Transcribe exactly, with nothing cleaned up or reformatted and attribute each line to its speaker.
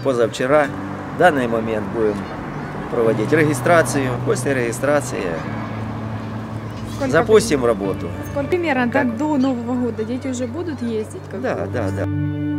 Speaker 1: позавчера. В данный момент будем проводить регистрацию. После регистрации
Speaker 2: Сколько
Speaker 1: запустим работу.
Speaker 2: Сколько примерно так до Нового года дети уже будут ездить? Как
Speaker 1: Да,
Speaker 2: бы?
Speaker 1: да, да.